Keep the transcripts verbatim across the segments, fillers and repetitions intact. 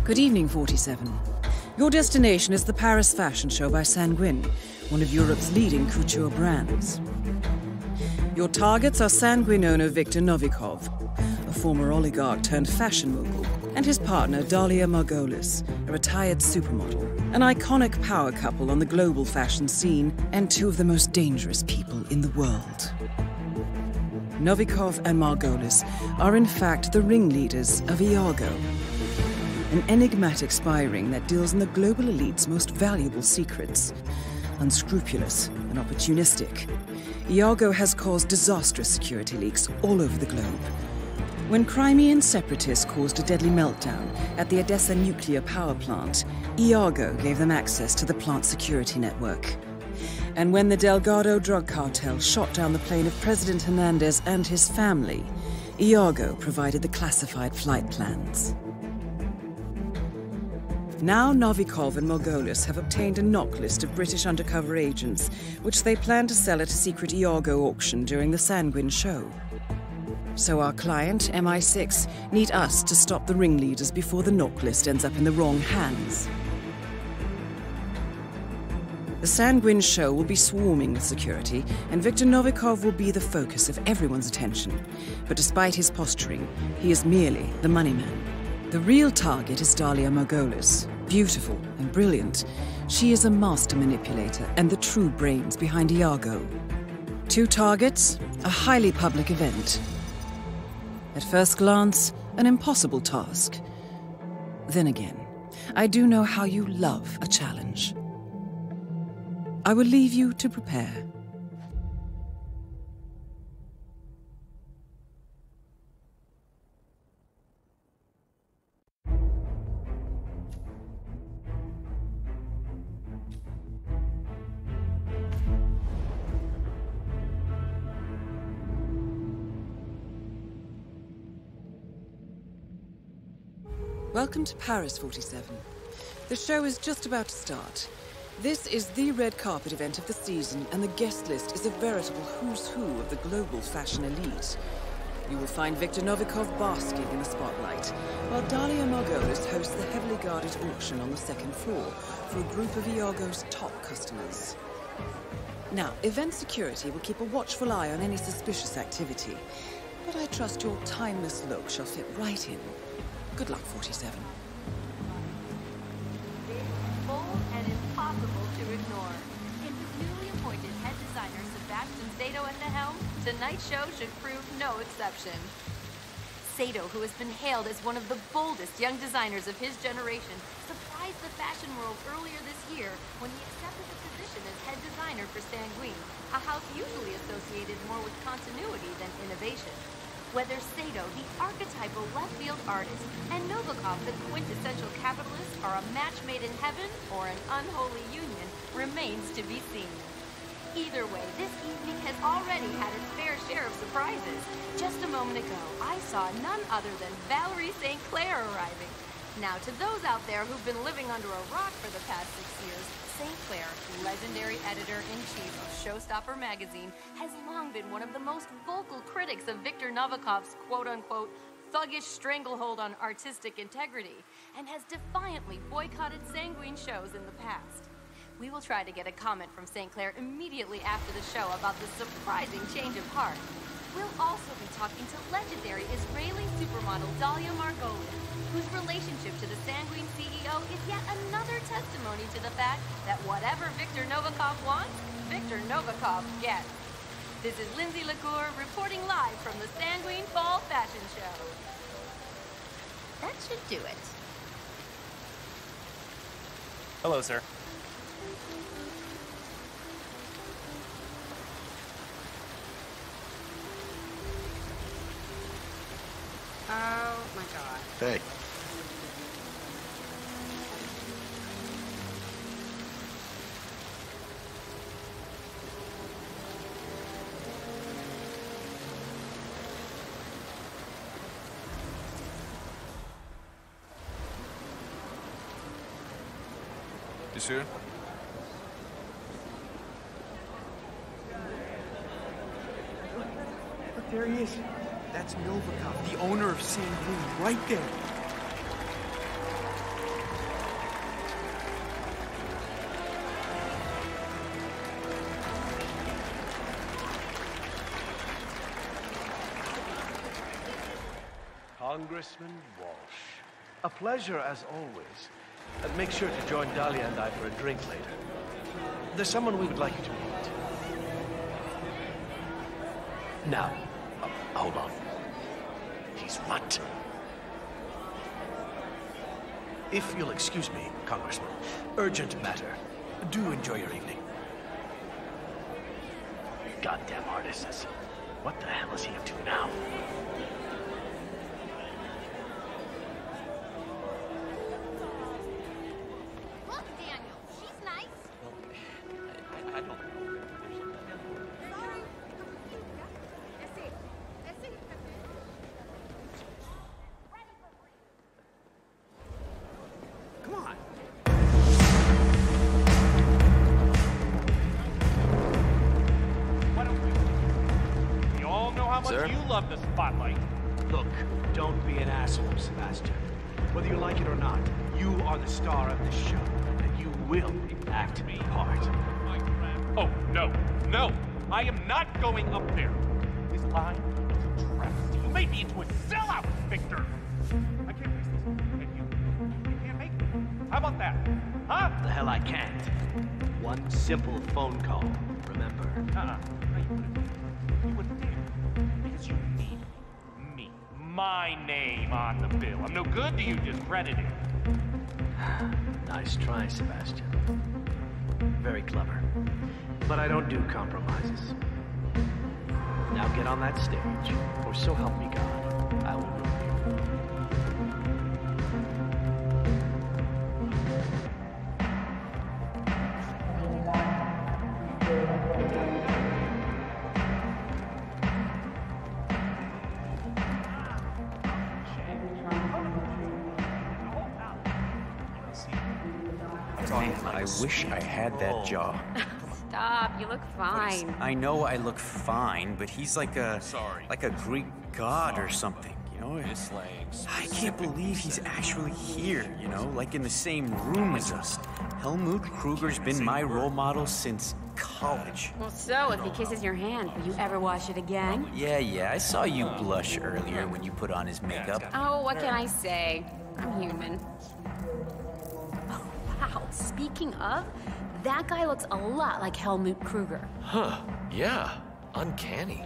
Good evening, forty-seven. Your destination is the Paris Fashion Show by Sanguine, one of Europe's leading couture brands. Your targets are Sanguine owner Viktor Novikov, a former oligarch turned fashion mogul, and his partner Dalia Margolis, a retired supermodel, an iconic power couple on the global fashion scene, and two of the most dangerous people in the world. Novikov and Margolis are in fact the ringleaders of Iago, an enigmatic spy ring that deals in the global elite's most valuable secrets. Unscrupulous and opportunistic, Iago has caused disastrous security leaks all over the globe. When Crimean separatists caused a deadly meltdown at the Odessa nuclear power plant, Iago gave them access to the plant's security network. And when the Delgado drug cartel shot down the plane of President Hernandez and his family, Iago provided the classified flight plans. Now Novikov and Margolis have obtained a knock list of British undercover agents, which they plan to sell at a secret Iago auction during the Sanguine show. So our client, M I six, need us to stop the ringleaders before the knock list ends up in the wrong hands. The Sanguine show will be swarming with security, and Viktor Novikov will be the focus of everyone's attention. But despite his posturing, he is merely the money man. The real target is Dalia Margolis. Beautiful and brilliant, she is a master manipulator and the true brains behind Iago. Two targets, a highly public event. At first glance, an impossible task. Then again, I do know how you love a challenge. I will leave you to prepare. Welcome to Paris, forty-seven. The show is just about to start. This is the red carpet event of the season, and the guest list is a veritable who's who of the global fashion elite. You will find Viktor Novikov basking in the spotlight, while Dalia Margolis hosts the heavily guarded auction on the second floor for a group of Iago's top customers. Now, event security will keep a watchful eye on any suspicious activity, but I trust your timeless look shall fit right in. Good luck, forty-seven. Bold and impossible to ignore. And with newly appointed head designer Sebastian Sato at the helm, tonight's show should prove no exception. Sato, who has been hailed as one of the boldest young designers of his generation, surprised the fashion world earlier this year when he accepted the position as head designer for Sanguine, a house usually associated more with continuity than innovation. Whether Sato, the archetypal left-field artist, and Novikov, the quintessential capitalist, are a match made in heaven or an unholy union remains to be seen. Either way, this evening has already had its fair share of surprises. Just a moment ago, I saw none other than Valerie Saint Clair arriving. Now, to those out there who've been living under a rock for the past six years, Saint Clair, legendary editor-in-chief of Showstopper magazine, has long been one of the most vocal critics of Viktor Novikov's quote-unquote thuggish stranglehold on artistic integrity, and has defiantly boycotted Sanguine shows in the past. We will try to get a comment from Saint Clair immediately after the show about this surprising change of heart. We'll also be talking to legendary Israeli supermodel Dalia Margolis, whose relationship to the Sanguine C E O is yet another testimony to the fact that whatever Viktor Novikov wants, Viktor Novikov gets. This is Lindsay LaCour reporting live from the Sanguine Fall Fashion Show. That should do it. Hello, sir. Oh my god. Hey. You sure? Look, there he is. That's Novikov, the owner of Sanguine, right there. Congressman Walsh. A pleasure as always. Uh, make sure to join Dahlia and I for a drink later. There's someone we would like you to meet. Now, uh, hold on. He's what? If you'll excuse me, Congressman. Urgent matter. Do enjoy your evening. Goddamn artists. What the hell is he up to now? Look, Daniel, she's nice. I, I don't know. Sorry. That's it. That's it. Ready for breathing. Come on. Why don't we? We all know how much Sir? you love the spotlight. Look, don't be an asshole, Sebastian. Whether you like it or not, you are the star of this show, and you will act the part. Oh, no, no. I am not going up there. This line is a travesty. You made me into a sellout, Victor. I can't face this. And you, you can't make it. How about that? Huh? The hell I can't. One simple phone call, remember? Uh-uh. No, you wouldn't. You wouldn't dare. Because you need me. My name on the bill. I'm no good to you, discredited. Nice try, Sebastian. Very clever. But I don't do compromises. Now get on that stage, or so help me God, I will ruin you. Man, I wish I had that jaw. Stop, you look fine. I know I look fine, but he's like a Sorry. like a Greek god or something, you know? This slang. I can't believe he's actually here, you know, like in the same room as us. Helmut Kruger's been my role model since college. Well, so if he kisses your hand, will you ever wash it again? Yeah, yeah, I saw you blush earlier when you put on his makeup. Oh, what can I say? I'm human. Oh, wow. Speaking of, that guy looks a lot like Helmut Kruger. Huh, yeah. Uncanny.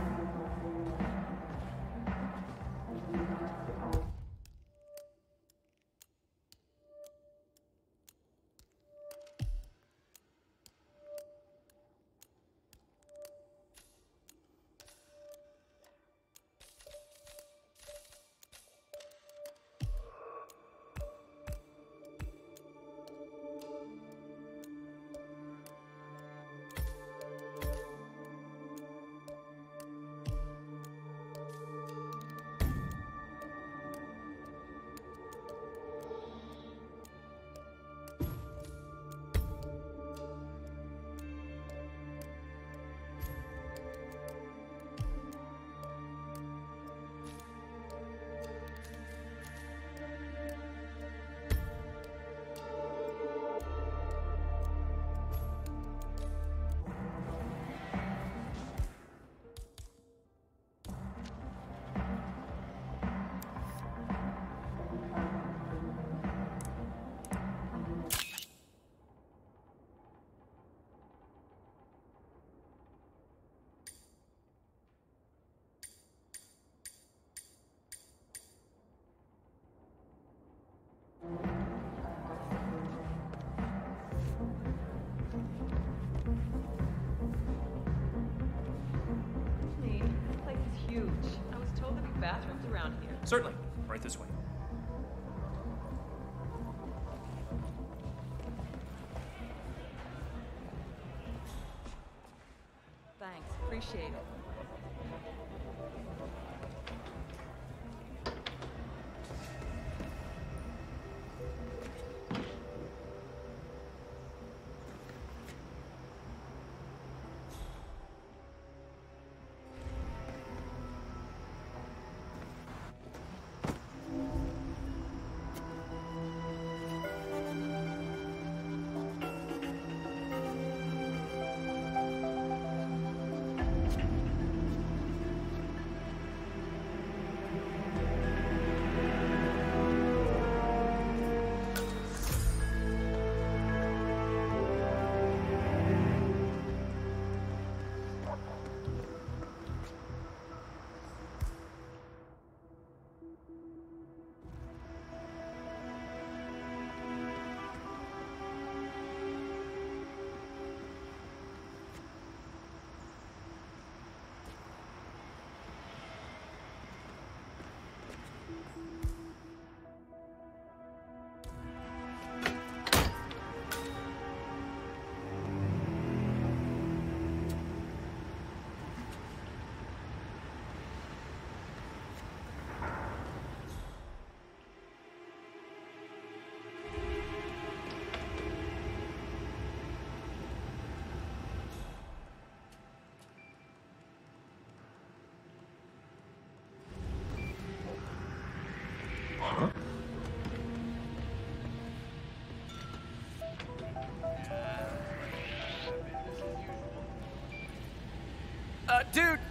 This place is huge. I was told there'd be bathrooms around here. Certainly. Right this way. Thanks, appreciate it.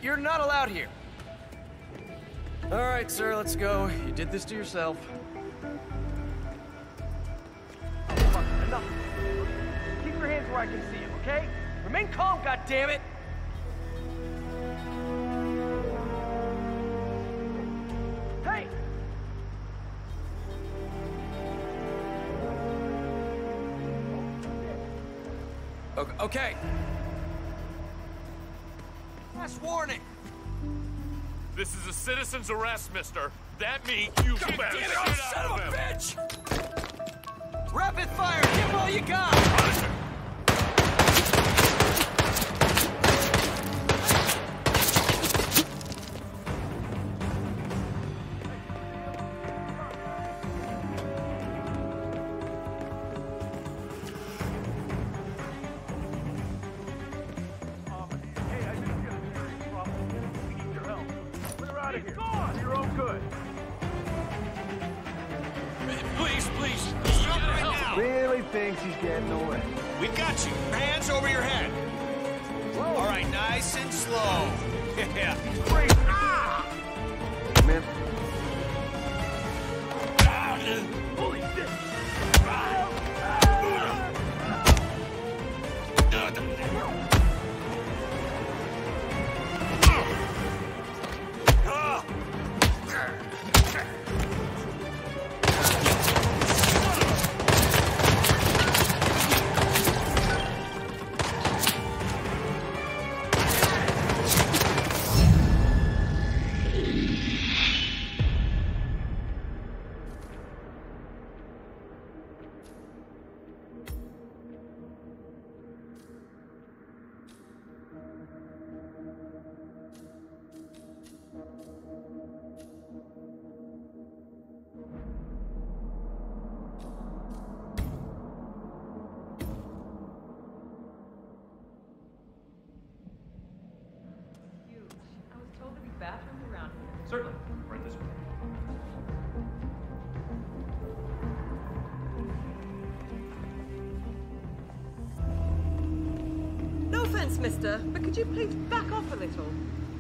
you're not allowed here. All right, sir, let's go. You did this to yourself. Oh, fuck, enough. Keep your hands where I can see them, okay? Remain calm, goddammit! Hey! Okay. Last warning. This is a citizen's arrest, mister. That means you God better damn it, get oh, out son of of a him. bitch! Rapid fire! Give them all you got! Please, please, stop right now. Really thinks he's getting away. We got you. Hands over your head. Whoa. All right, nice and slow. Yeah. Crazy. Ah! Man. Holy shit! Bathrooms around here. Certainly. Right this way. No offense, mister, but could you please back off a little?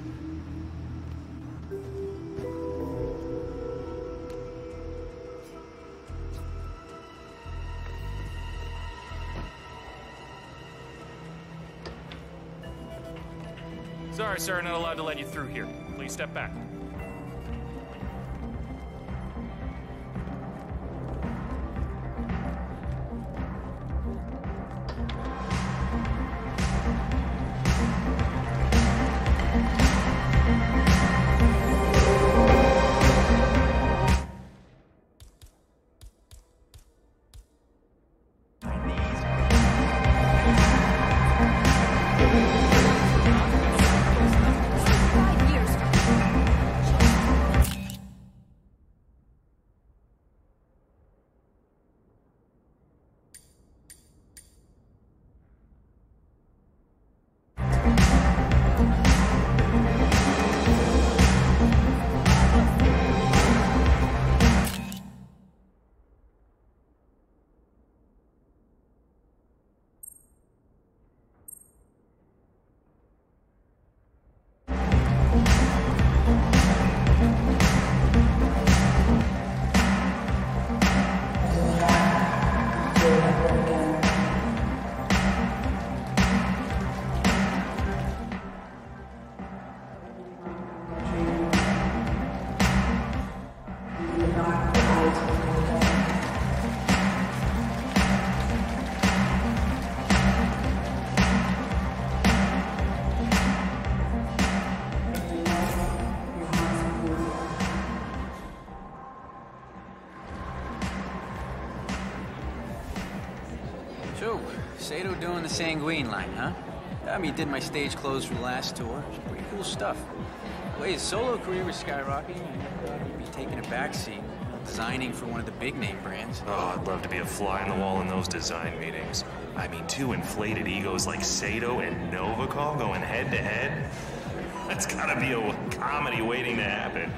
Sorry, sir, not allowed to let you through here. Please step back. So, Sato doing the Sanguine line, huh? I mean, did my stage clothes for the last tour. It's pretty cool stuff. The way his solo career was skyrocketing, I thought he'd be taking a backseat, designing for one of the big name brands. Oh, I'd love to be a fly on the wall in those design meetings. I mean, two inflated egos like Sato and Novikov going head to head? That's gotta be a comedy waiting to happen.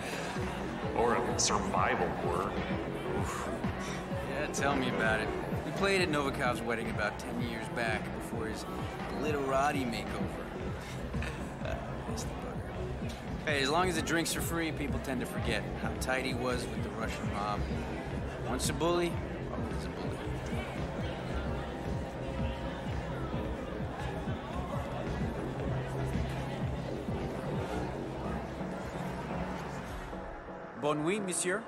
Or a survival horror. Oof. Yeah, tell me about it. We played at Novikov's wedding about ten years back before his literati makeover. uh, that's the bugger. Hey, as long as the drinks are free, people tend to forget how tight he was with the Russian mob. Once a bully, always a bully. Bonne nuit, monsieur.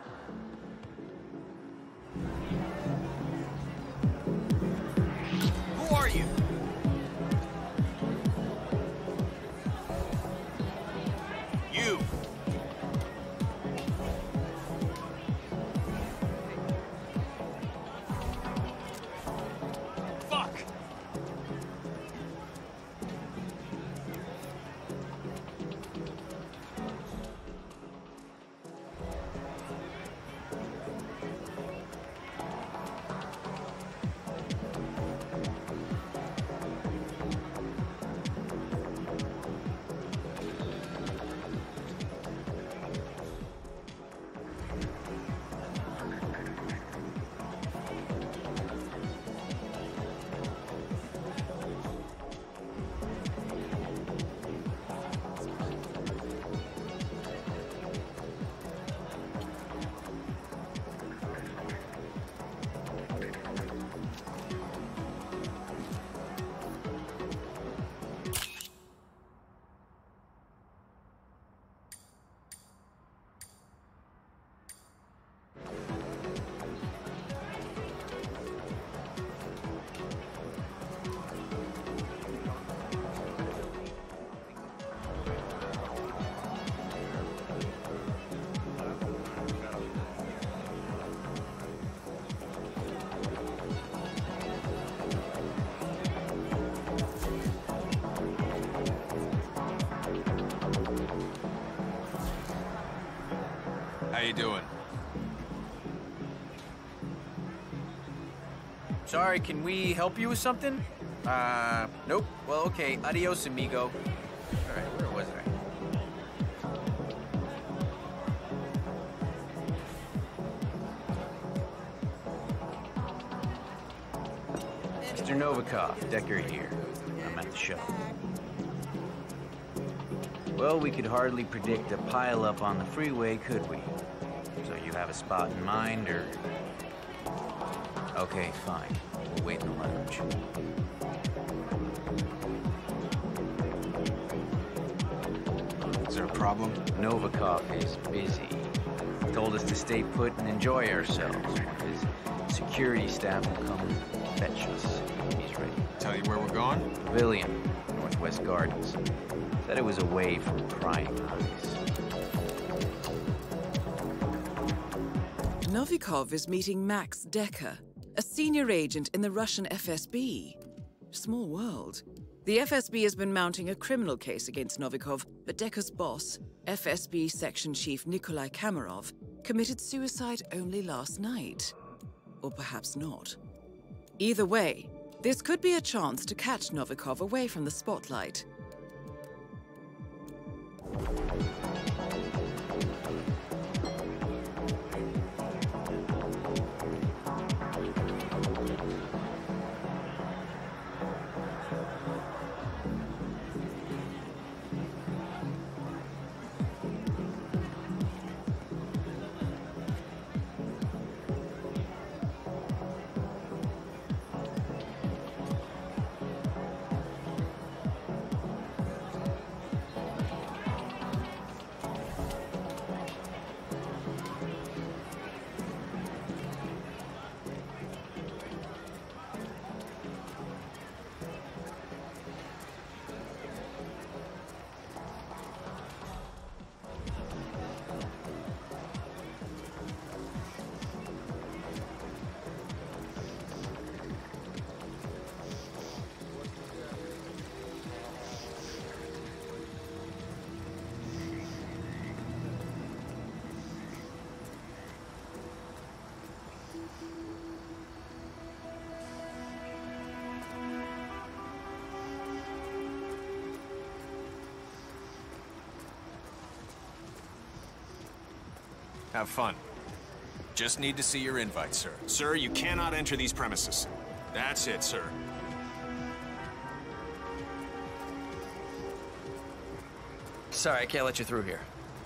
Who are you? You! Fuck! How you doing? Sorry, can we help you with something? Uh, nope. Well, okay. Adios, amigo. All right, where was I? Mister Novikov, Decker here. I'm at the show. Well, we could hardly predict a pileup on the freeway, could we? So you have a spot in mind, or...? Okay, fine. We'll wait in the lounge. Is there a problem? Novikov is busy. Told us to stay put and enjoy ourselves. One of his security staff will come fetch us. He's ready. Tell you where we're going? Pavilion, Northwest Gardens. Said it was away from prying eyes. Novikov is meeting Max Decker, a senior agent in the Russian F S B. Small world. The F S B has been mounting a criminal case against Novikov, but Decker's boss, F S B Section Chief Nikolai Kamarov, committed suicide only last night. Or perhaps not. Either way, this could be a chance to catch Novikov away from the spotlight. Have fun. Just need to see your invite, sir. Sir, you cannot enter these premises. That's it, sir. sorry, I can't let you through here.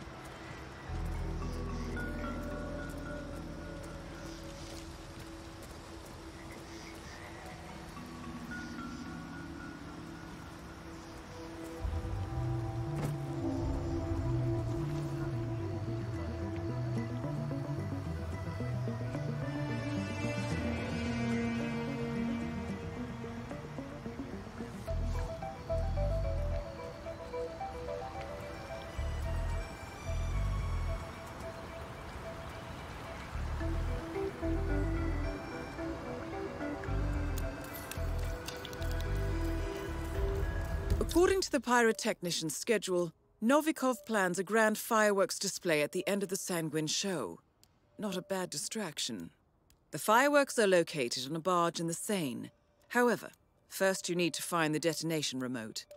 According to the pyrotechnician's schedule, Novikov plans a grand fireworks display at the end of the Sanguine show. Not a bad distraction. The fireworks are located on a barge in the Seine. However, first you need to find the detonation remote.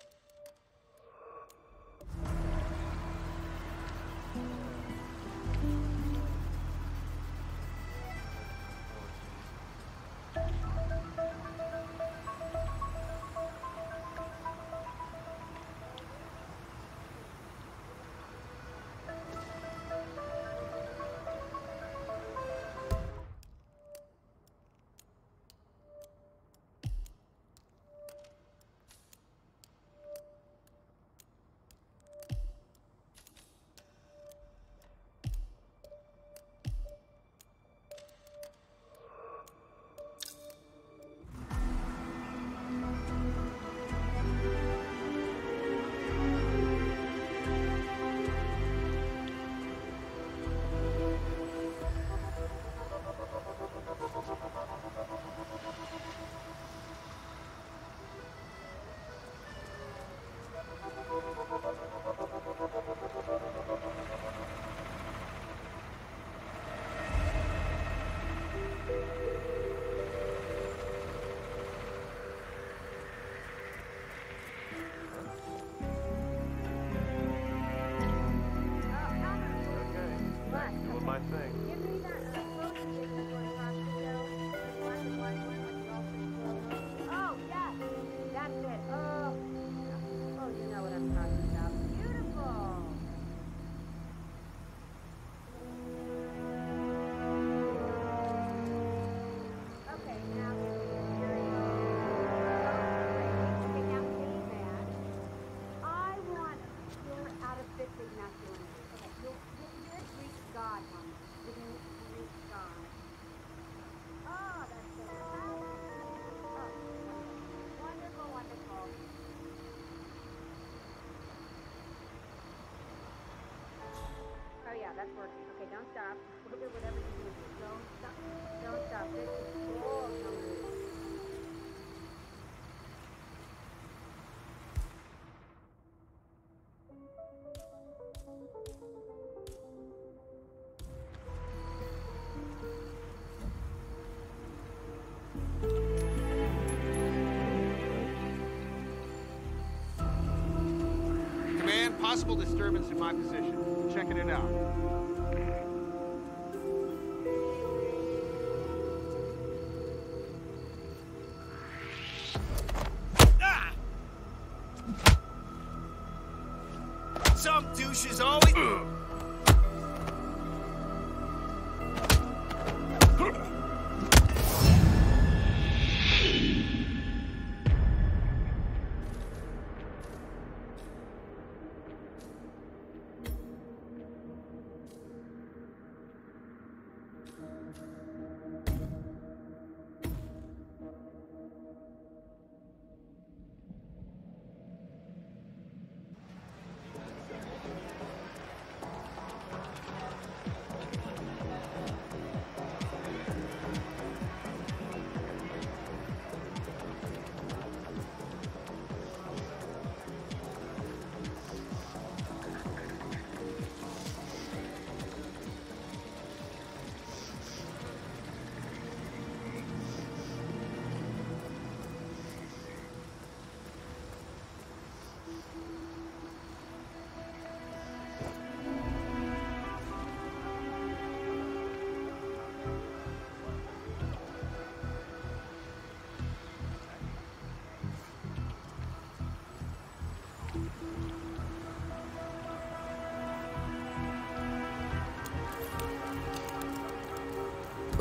That's working. Okay, don't stop. Whatever you do, don't stop. Don't stop. This is all coming. Command, possible disturbance in my position. Checking it out. Ah! Some douches always...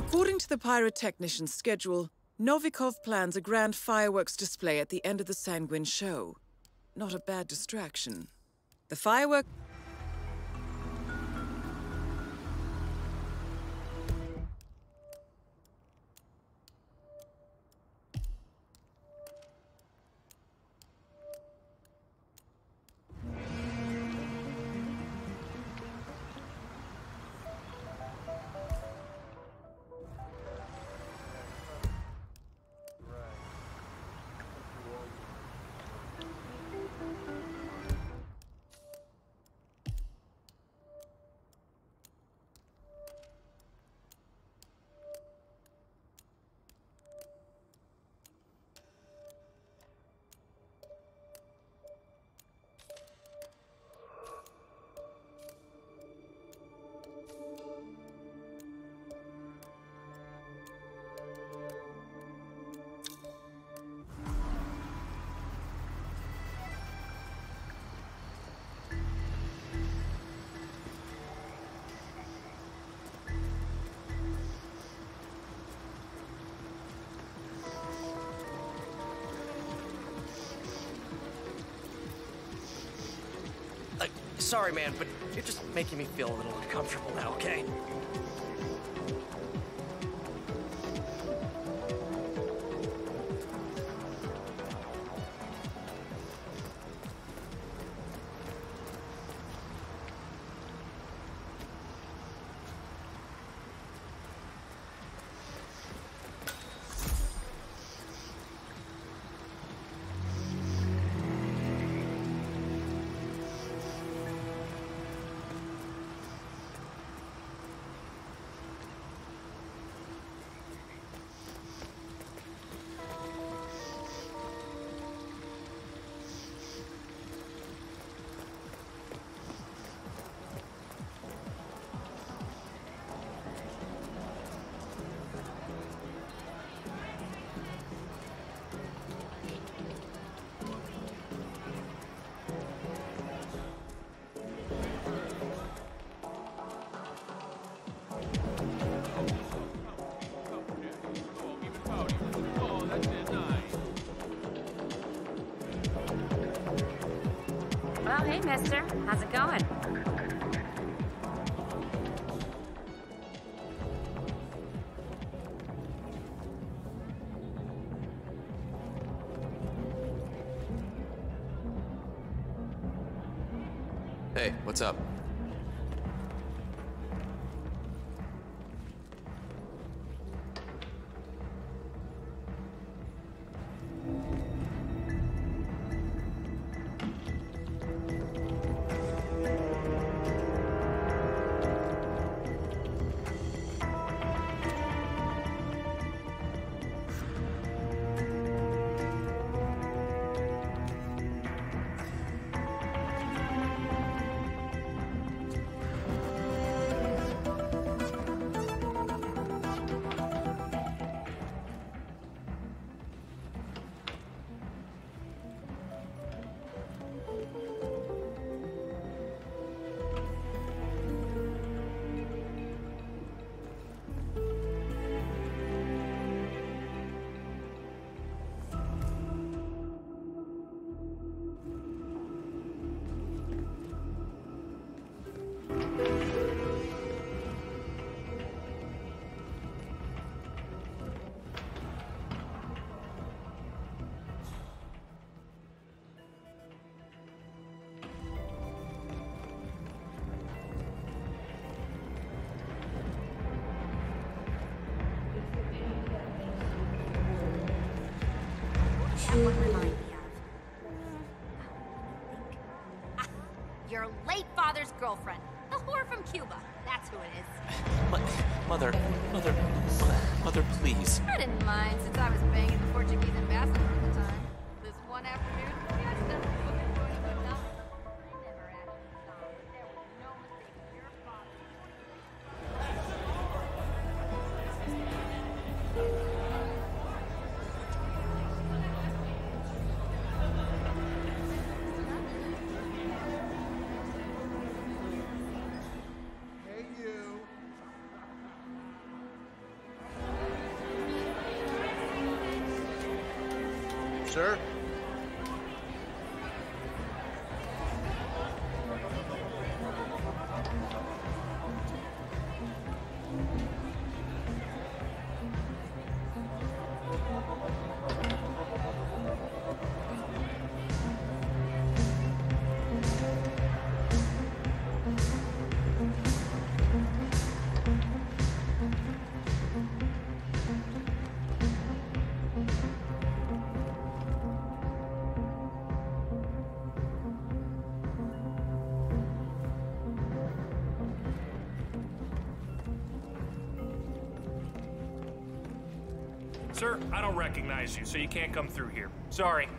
According to the pyrotechnician's schedule, Novikov plans a grand fireworks display at the end of the Sanguine show. Not a bad distraction. The fireworks... Sorry, man, but you're just making me feel a little uncomfortable now, okay? Well, hey, mister. How's it going? Hey, what's up? What remind me of? Ah, your late father's girlfriend. The whore from Cuba. That's who it is. Mo- mother, mother, mother, please. I didn't mind since I was banging the Portuguese ambassador at the time. This one afternoon, we accidentally booked it for a good night. I never actually saw him, but there was no mistaking your father. Hey, you. sir. Sir, I don't recognize you, so you can't come through here. Sorry.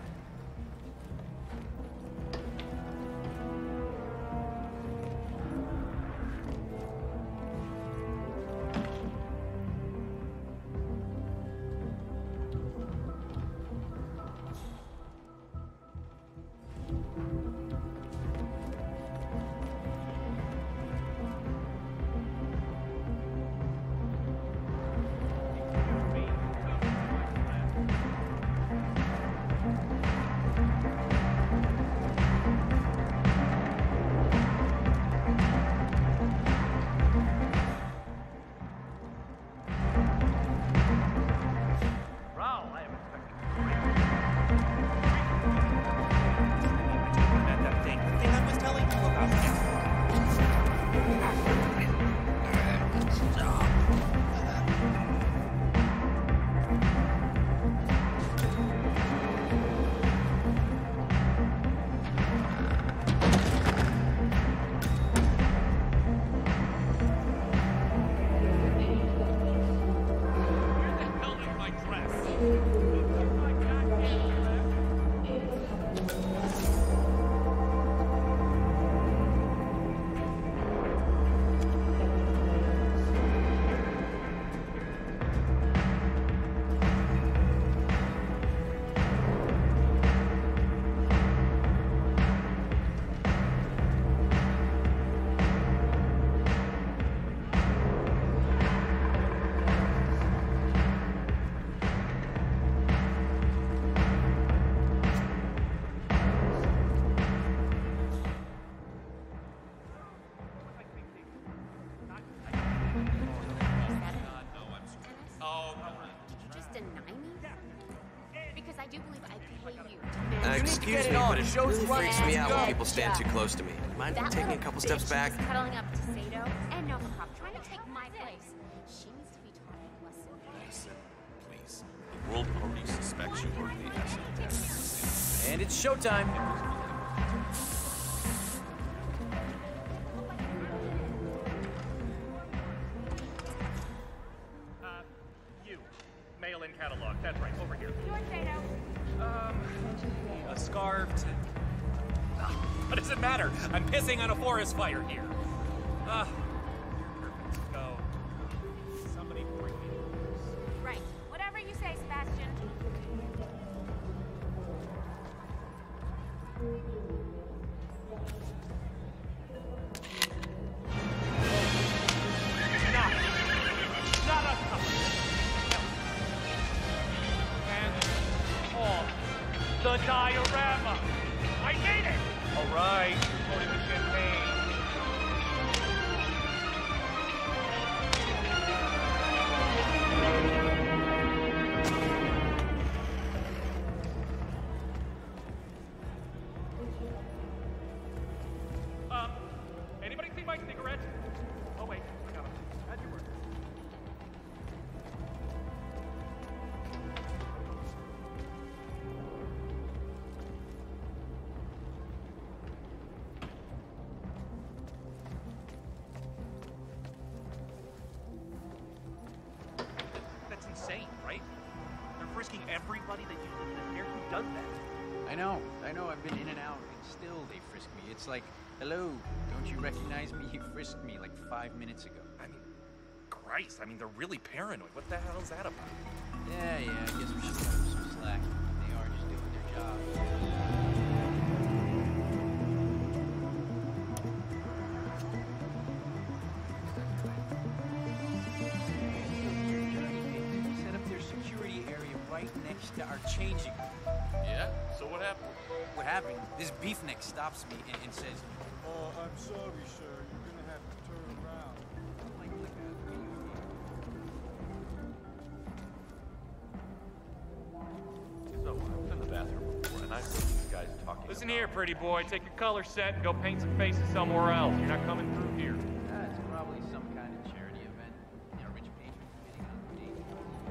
Uh, excuse me, but it really freaks me out when people stand too close to me. Mind That taking a little couple bitch steps back? is cuddling up to Sato and Novakov, trying to take my place. She needs to be taught a lesson. Listen, please. The world already suspects you are the asset. And it's showtime. Uh, you. Mail-in catalog. That's right, over here. Yours, Sato. Um, a scarf to... What does it matter? I'm pissing on a forest fire here. Ah, perfect. Go. Somebody bring me the Right. Whatever you say, Sebastian. Not, not a couple. And all the diorama. I need it. All right, pouring the champagne. Um, anybody see my cigarette? Oh wait, I got him. How'd you work? That's insane, right? They're frisking everybody that uses this here. Who does that? I know, I know, I've been in and out, and still they frisk me. It's like, hello, don't you recognize me? You frisked me like five minutes ago. I mean, Christ, I mean, they're really paranoid. What the hell is that about? Yeah, yeah, I guess we should cut them some slack. They are just doing their job. Set up their security area right next to our changing room. Yeah? So what happened? What happened? This beefnik stops me and, and says, Oh, I'm sorry, sir. You're gonna have to turn around. So, I was in the bathroom before, and I heard these guys talking. Listen about here, pretty boy. Take your color set and go paint some faces somewhere else. You're not coming through here. That's probably some kind of charity event. You know, rich patrons bidding on the date.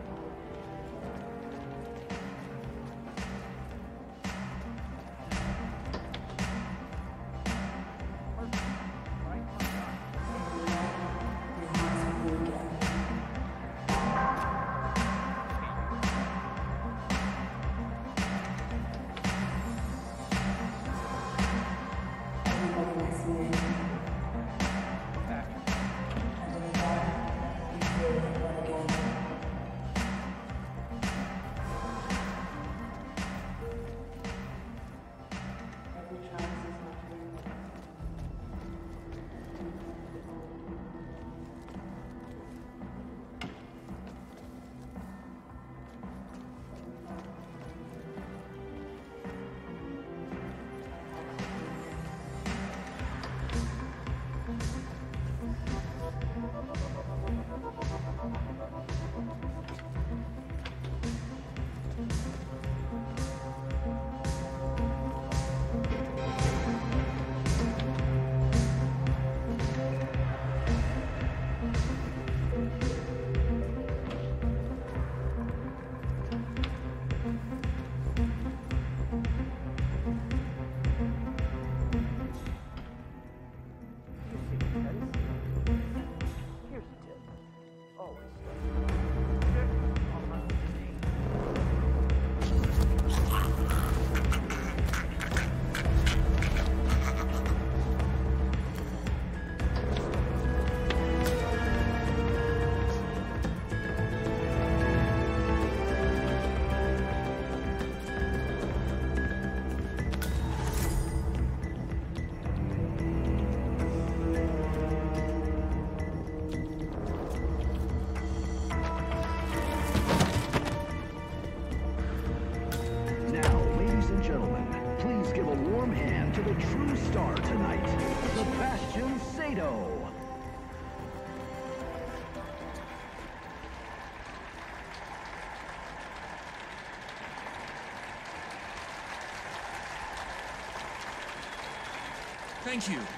Thank you.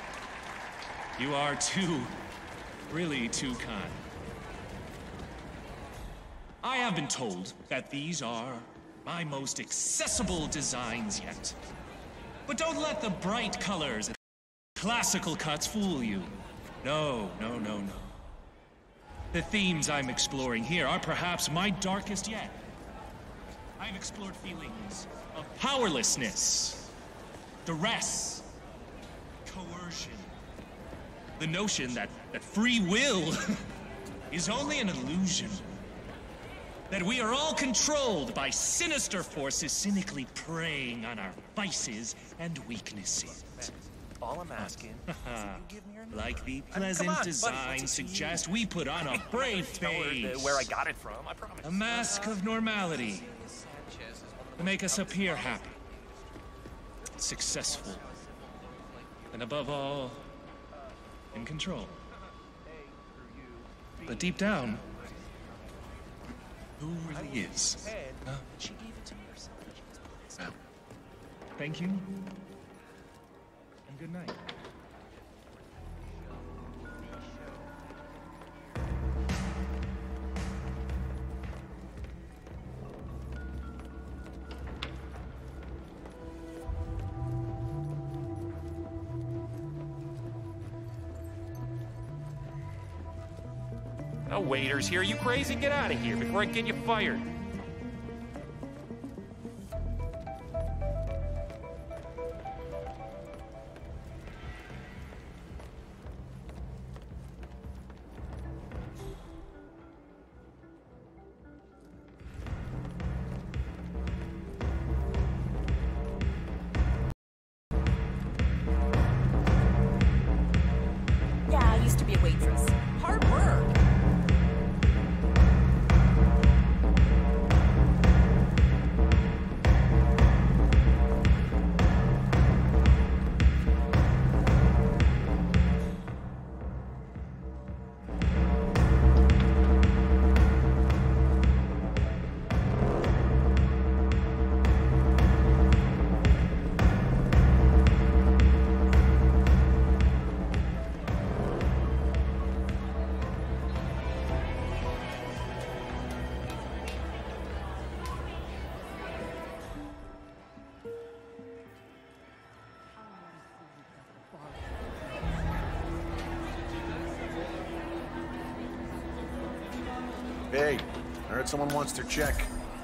You are too, really too kind. I have been told that these are my most accessible designs yet. But don't let the bright colors and classical cuts fool you. No, no, no, no. The themes I'm exploring here are perhaps my darkest yet. I've explored feelings of powerlessness, duress, coercion. The notion that, that free will is only an illusion. That we are all controlled by sinister forces cynically preying on our vices and weaknesses. All I'm asking is that you give me your number. Like the I mean, pleasant come on, buddy, design what's it to suggests, you? we put on a brave Tell her face. the- where I got it from, I promise. A mask of normality. To make us appear happy, successful, and above all, in control. But deep down, who really is? Huh? She gave it to me herself. Well, thank you, and good night. No waiters here. You crazy? Get out of here before I get you fired. Yeah, I used to be a waitress. Hard work. Hey, I heard someone wants their check.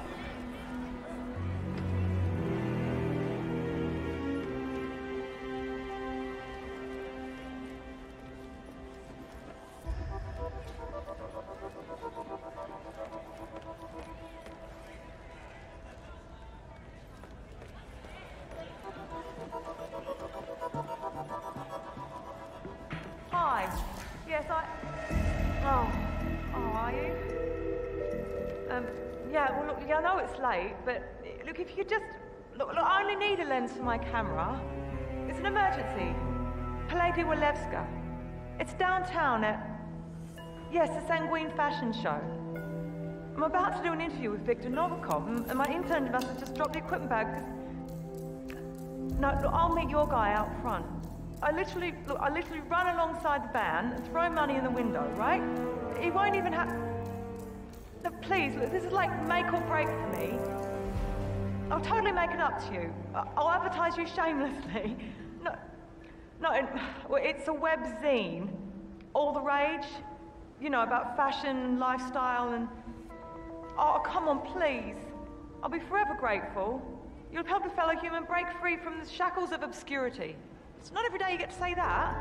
Hi. Yes, I... Oh. Oh, are you? Um, yeah, well, look, yeah, I know it's late, but look, if you could just... Look, look, I only need a lens for my camera. It's an emergency. Palais de Walewska. It's downtown at... Yes, the Sanguine fashion show. I'm about to do an interview with Victor Novikov, and- and my intern must have just dropped the equipment bag. 'cause- No, look, I'll meet your guy out front. I literally, look, I literally run alongside the van and throw money in the window, right? He won't even have... Look, please, look, this is like make or break for me. I'll totally make it up to you. I- I'll advertise you shamelessly. No, no, it- well, it's a web zine. All the rage. You know, about fashion, lifestyle, and... Oh, come on, please. I'll be forever grateful. You'll have helped a fellow human break free from the shackles of obscurity. It's not every day you get to say that.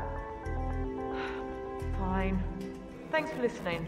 Fine. Thanks for listening.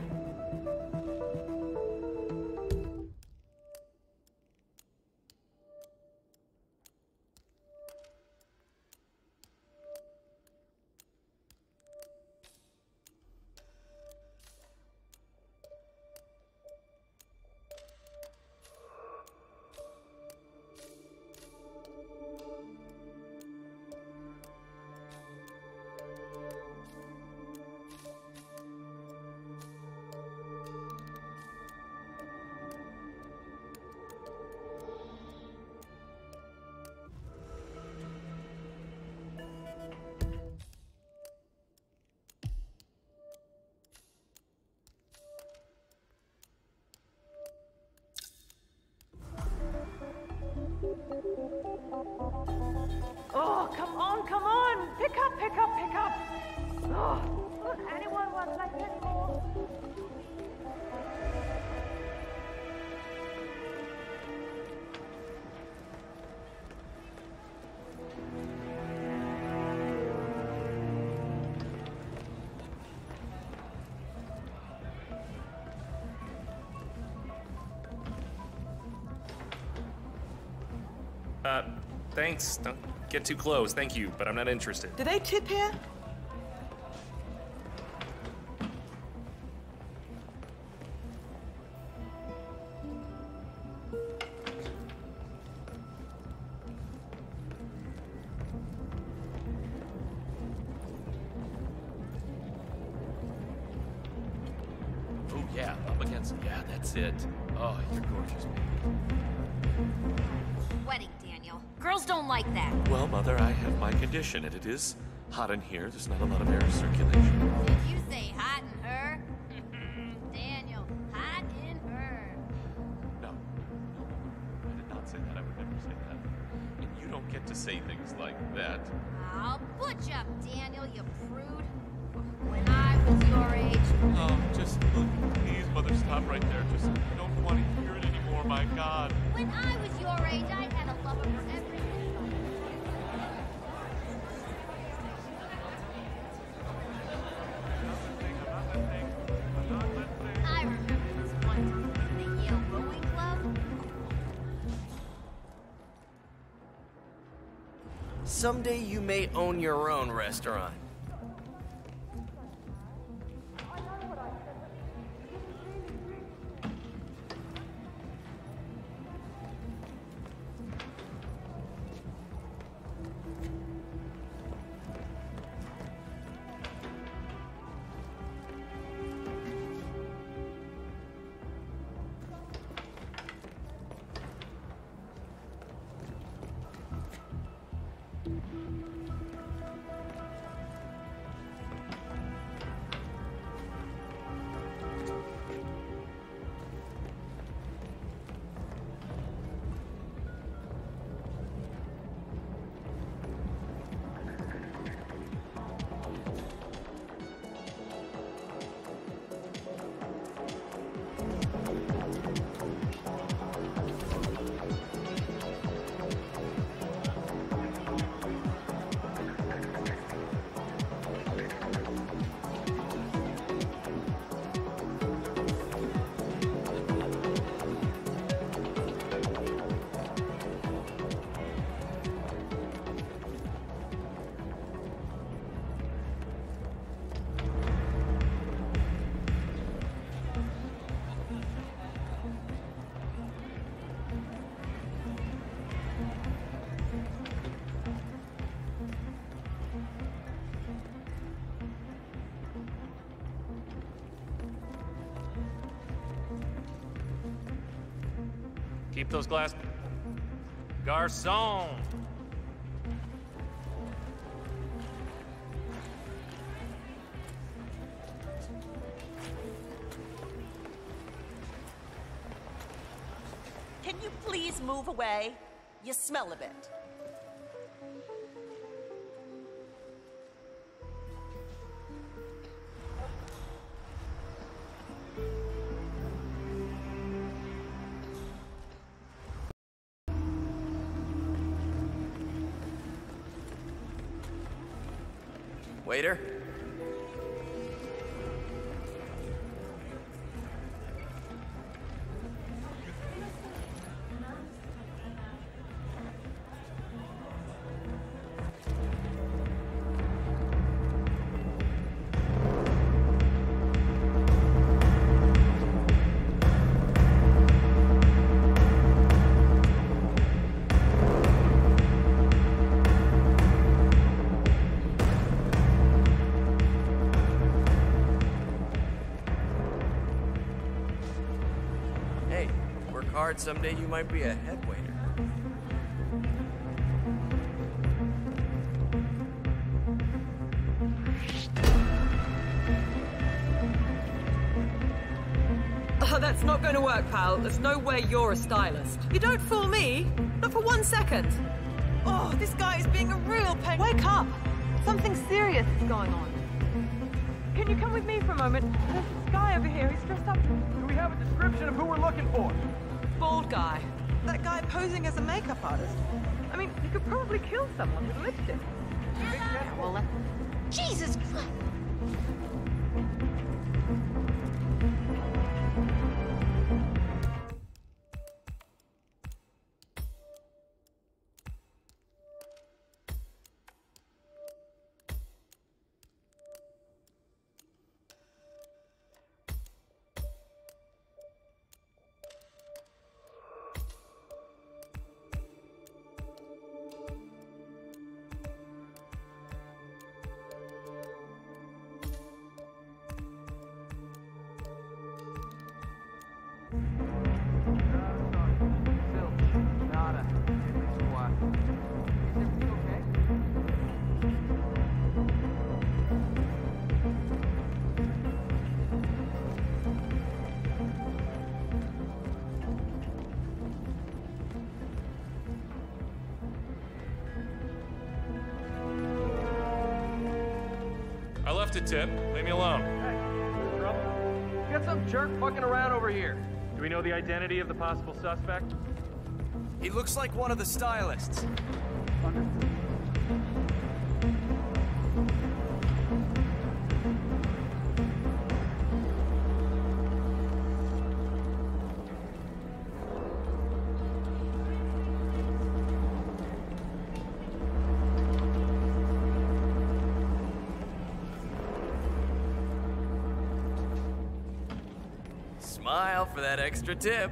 Oh, come on, come on! Pick up, pick up, pick up! Oh, look, anyone want like anymore? Uh, thanks. Don't get too close, thank you, but I'm not interested. Do they tip here? Oh, yeah, up against... Yeah, that's it. Oh, you're gorgeous, baby. Wedding, Daniel. Girls don't like that. Well, Mother, I have my condition, and it is hot in here. There's not a lot of air circulation. Did you say hot in her? Daniel, hot in her. No, no, I did not say that. I would never say that. And you don't get to say things like that. I'll butch up, Daniel, you prude. When I was your age... Oh, just please, Mother, stop right there. Just I don't want to hear it anymore, my God. When I was your age, I had a lover for every minute. I remember this one time in the Yale Rowing Club. Someday you may own your own restaurant. Keep those glass... Garçon! Can you please move away? You smell a bit. Waiter? Hard, someday you might be a head waiter. Oh, that's not going to work, pal. There's no way you're a stylist. You don't fool me. Not for one second. Oh, this guy is being a real pain. Wake up! Something serious is going on. Can you come with me for a moment? There's this guy over here. He's dressed up. Do we have a description of who we're looking for? Bald guy. That guy posing as a makeup artist. I mean, you could probably kill someone with lipstick. Yeah, well, let... Jesus Christ! I left a tip. Leave me alone. Hey, trouble? We got some jerk fucking around over here. Do we know the identity of the possible suspect? He looks like one of the stylists. Understood. Smile for that extra tip.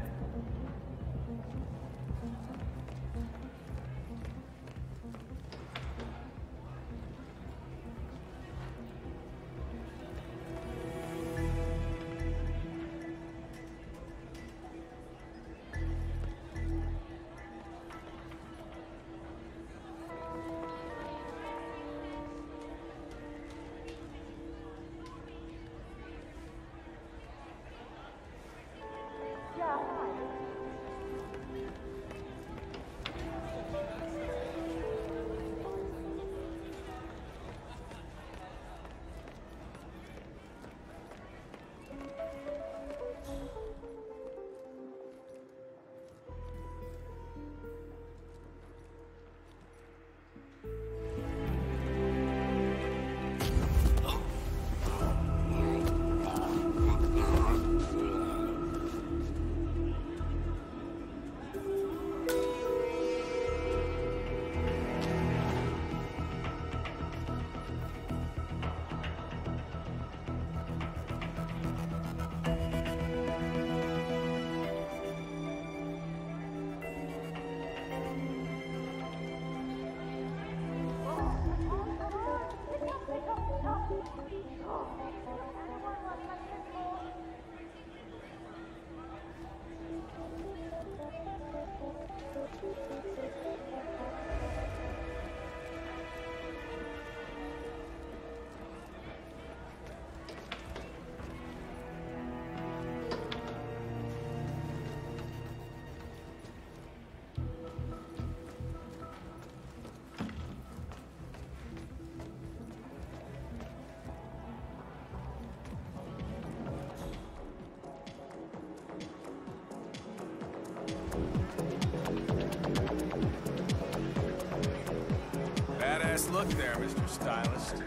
Nice look there, Mister Stylist.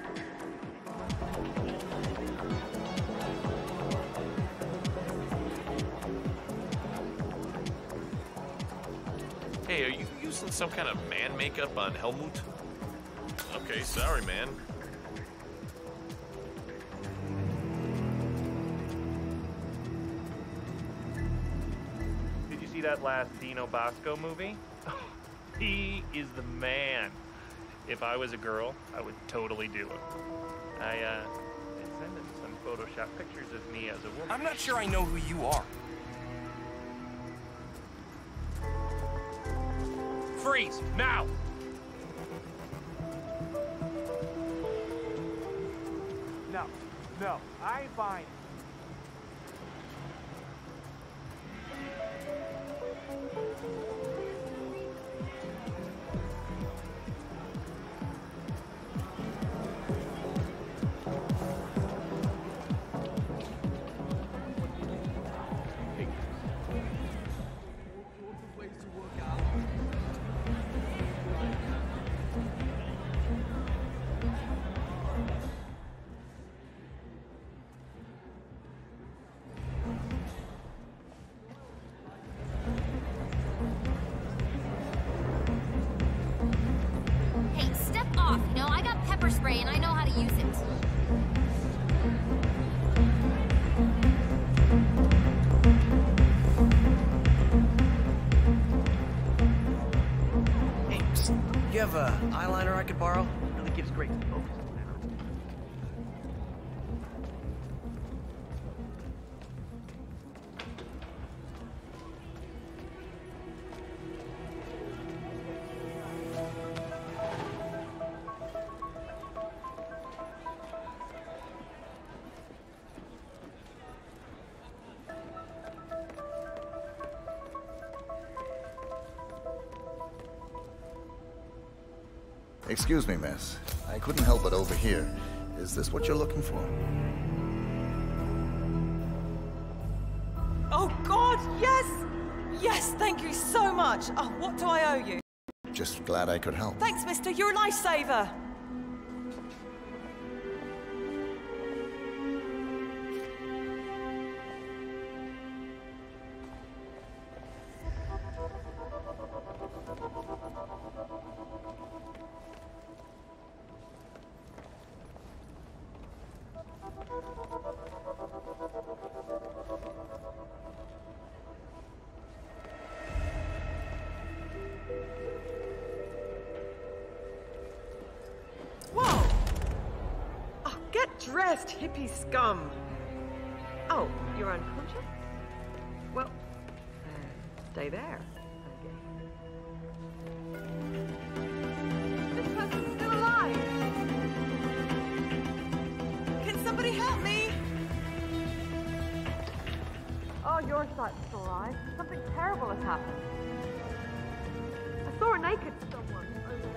Hey, are you using some kind of man makeup on Helmut? Okay, sorry, man. Did you see that last Dino Bosco movie? He is the man. If I was a girl, I would totally do it. I, uh, I sent him some Photoshop pictures of me as a woman. I'm not sure I know who you are. Freeze! Now! No, no, I ain't buying it. Hey, step off, you know? I got pepper spray and I know how to use it. Hey, psst, you have a eyeliner I could borrow? Really gives great focus. Excuse me, miss. I couldn't help but overhear. Is this what you're looking for? Oh, God, yes! Yes, thank you so much. Oh, what do I owe you? Just glad I could help. Thanks, mister. You're a lifesaver. Whoa! Oh, get dressed, hippie scum. Oh, you're unconscious? Well, uh, stay there, I guess. This person's still alive. Can somebody help me? Oh, your sight's still alive. Something terrible has happened. I saw a naked someone over there.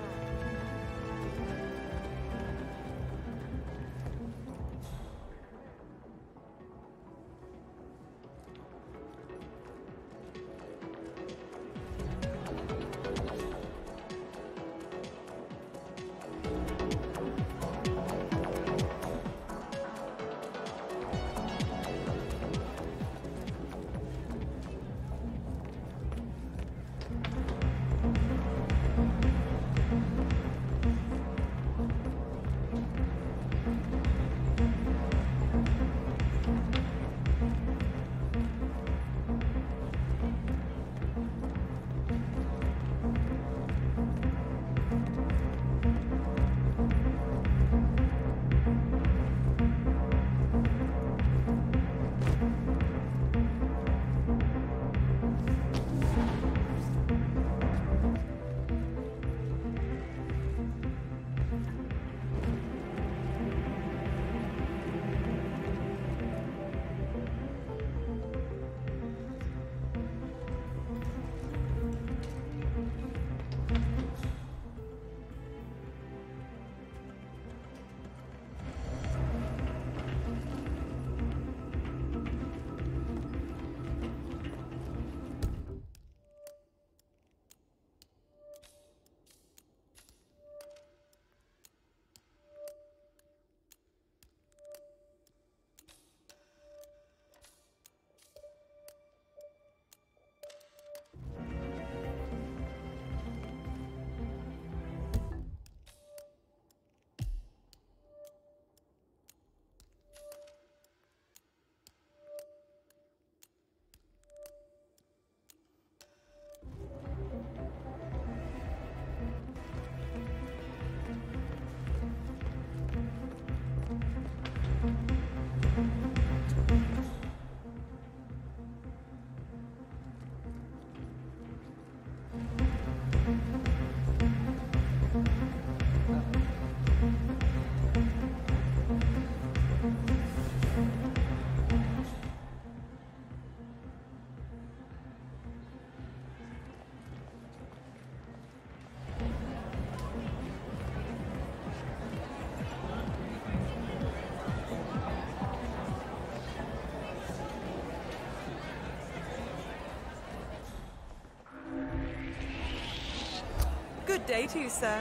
Good day to you, sir.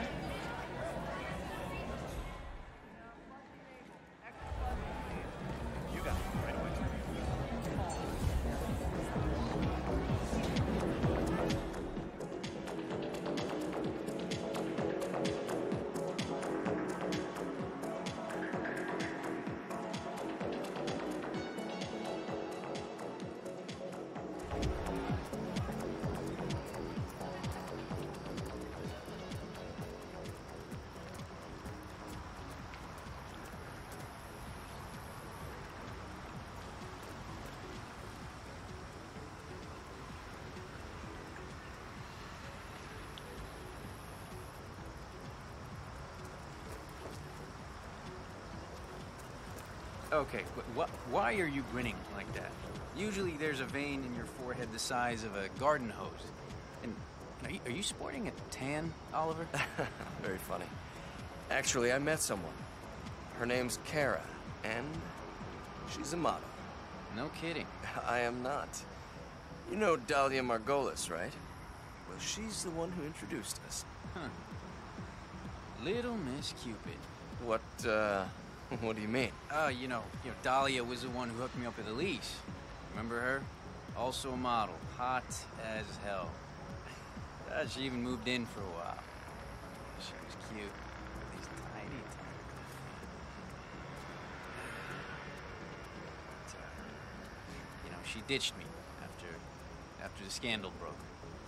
You got it right away. Okay, wh wh why are you grinning like that? Usually there's a vein in your forehead the size of a garden hose. And are you, are you sporting a tan, Oliver? Very funny. Actually, I met someone. Her name's Kara, and she's a model. No kidding. I am not. You know Dahlia Margolis, right? Well, she's the one who introduced us. Huh. Little Miss Cupid. What, uh, what do you mean? Oh, you know, you know, Dahlia was the one who hooked me up with Elise. Remember her? Also a model. Hot as hell. Uh, she even moved in for a while. She was cute. With these tiny, tiny... But, uh, you know, she ditched me after, after the scandal broke.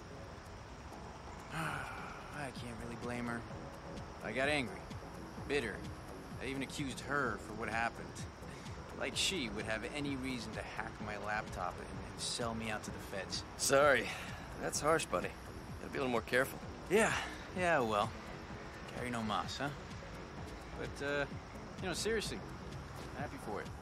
I can't really blame her. I got angry. Bitter. I even accused her for what happened. Like she would have any reason to hack my laptop and, and sell me out to the feds. Sorry. That's harsh, buddy. Gotta be a little more careful. Yeah, yeah, well. Carry no mas, huh? But, uh, you know, seriously, I'm happy for it.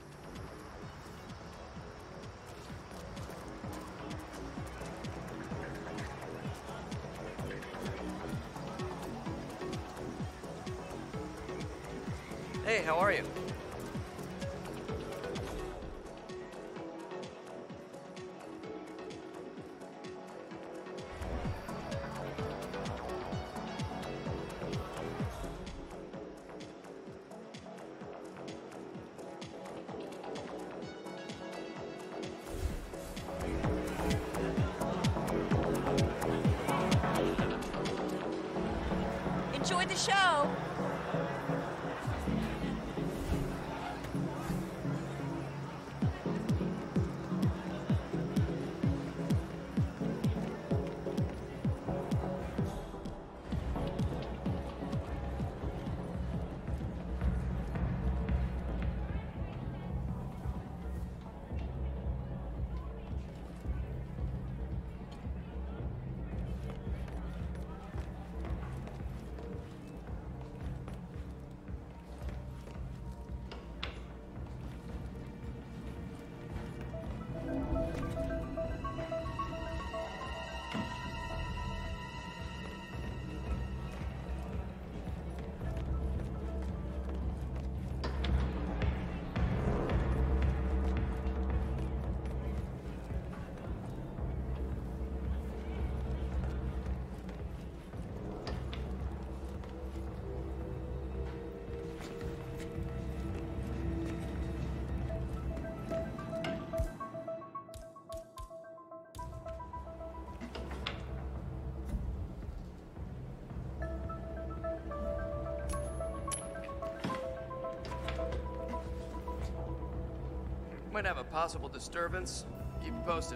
Hey, how are you? Enjoy the show. Might have a possible disturbance. Keep it posted.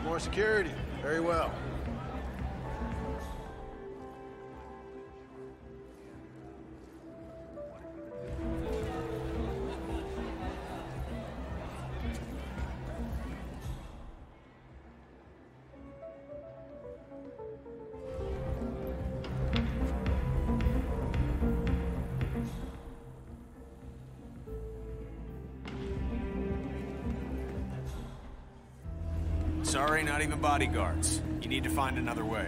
more security. Very well. Sorry, not even bodyguards. You need to find another way.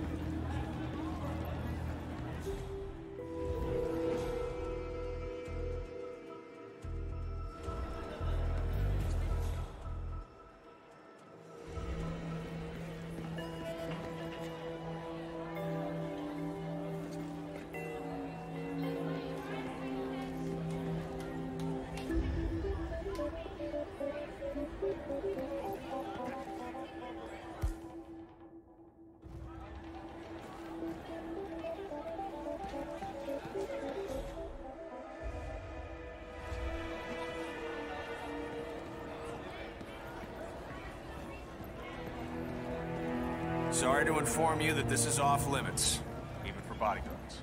Sorry to inform you that this is off limits, even for bodyguards.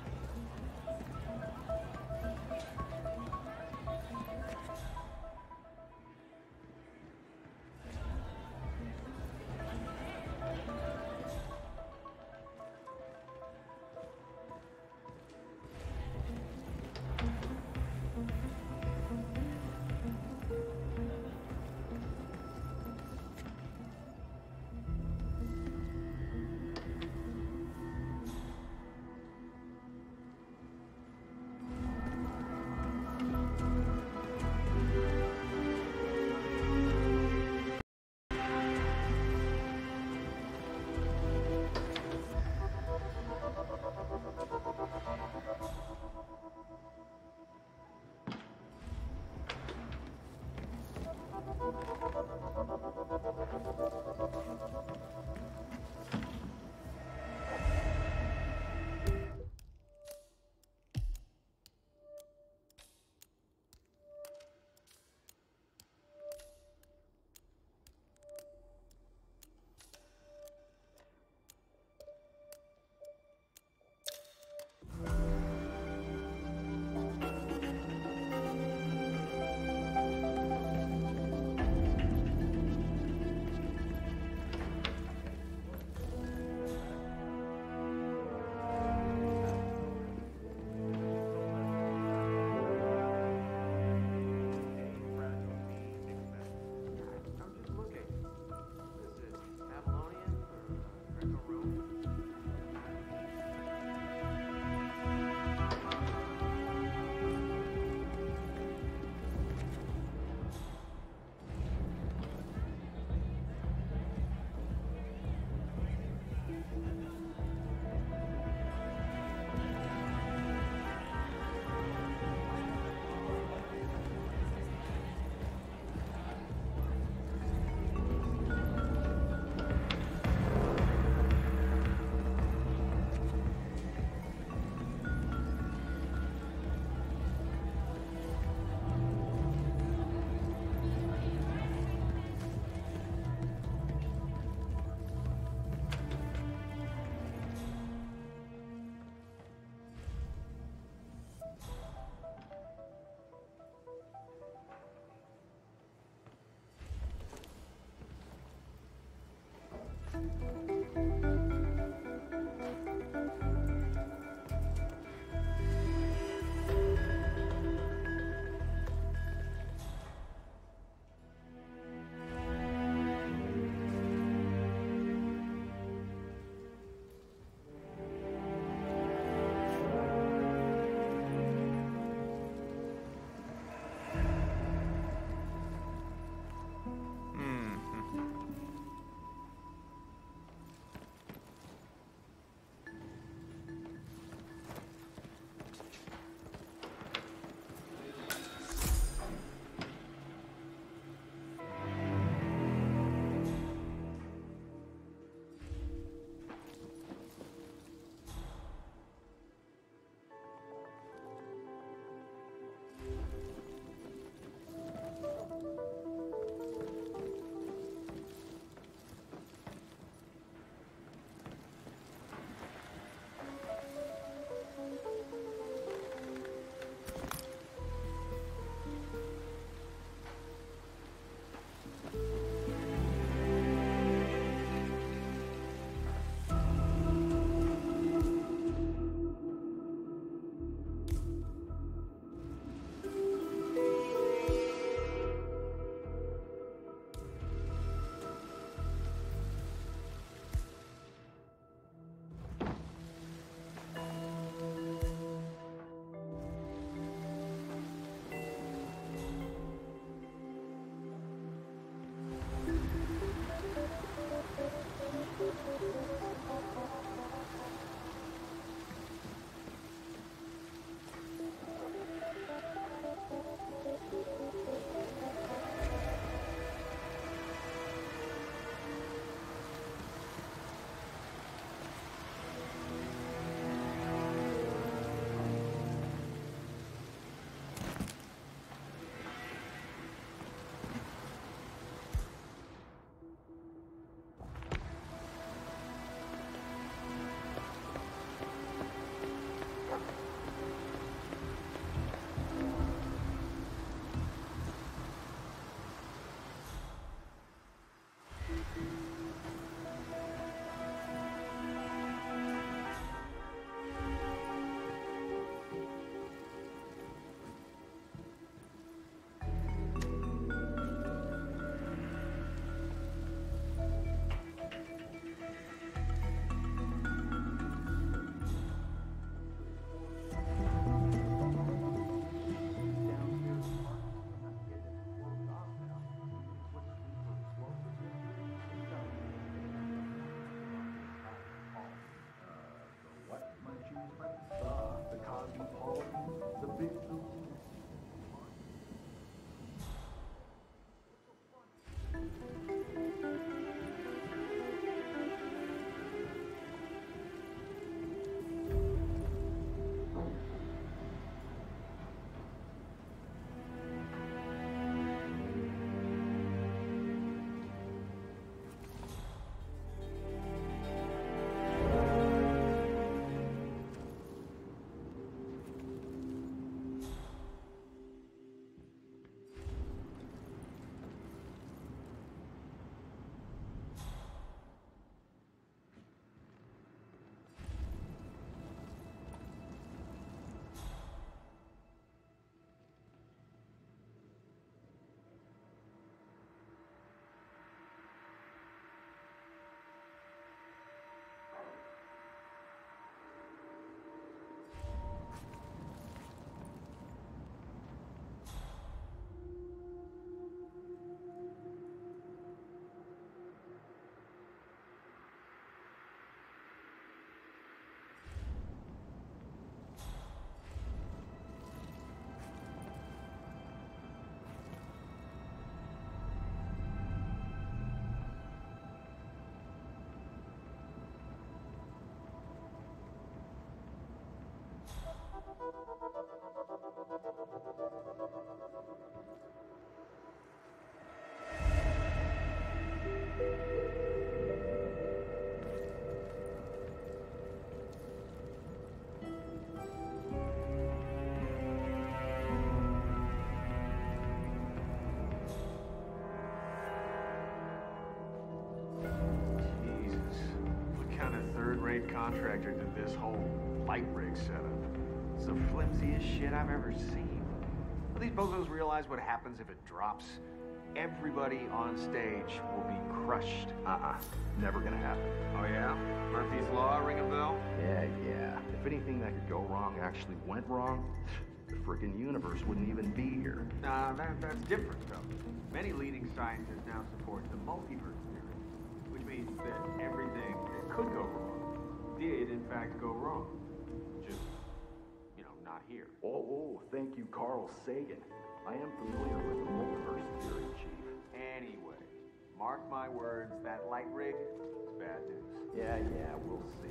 contractor did this whole light rig setup. It's the flimsiest shit I've ever seen. But these bozos realize what happens if it drops. Everybody on stage will be crushed. Uh-uh. Never gonna happen. Oh yeah? Murphy's Law ring a bell? Yeah, yeah. If anything that could go wrong actually went wrong, the frickin' universe wouldn't even be here. Nah, that, that's different, though. Many leading scientists now support the multiverse theory, which means that everything that could go wrong did, in fact, go wrong. Just, you know, not here. Oh, oh, thank you, Carl Sagan. I am familiar with the multiverse theory, Chief. Anyway, mark my words, that light rig is bad news. Yeah, yeah, we'll see.